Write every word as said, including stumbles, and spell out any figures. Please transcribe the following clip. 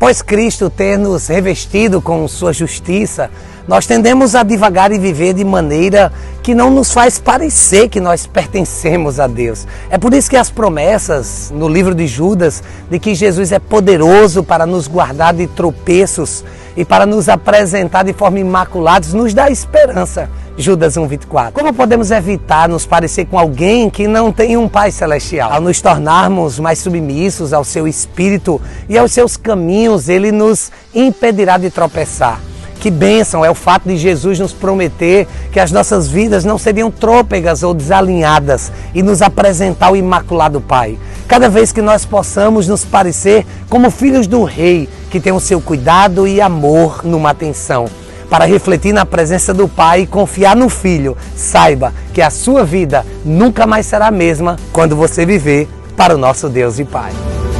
Após Cristo ter nos revestido com sua justiça, nós tendemos a divagar e viver de maneira que não nos faz parecer que nós pertencemos a Deus. É por isso que as promessas no livro de Judas, de que Jesus é poderoso para nos guardar de tropeços e para nos apresentar de forma imaculada, nos dá esperança. Judas um, vinte e quatro. Como podemos evitar nos parecer com alguém que não tem um Pai Celestial? Ao nos tornarmos mais submissos ao seu Espírito e aos seus caminhos, Ele nos impedirá de tropeçar. Que bênção é o fato de Jesus nos prometer que as nossas vidas não seriam trôpegas ou desalinhadas e nos apresentar o Imaculado Pai. Cada vez que nós possamos nos parecer como filhos do Rei, que tem o seu cuidado e amor numa atenção, para refletir na presença do Pai e confiar no Filho, saiba que a sua vida nunca mais será a mesma quando você viver para o nosso Deus e Pai.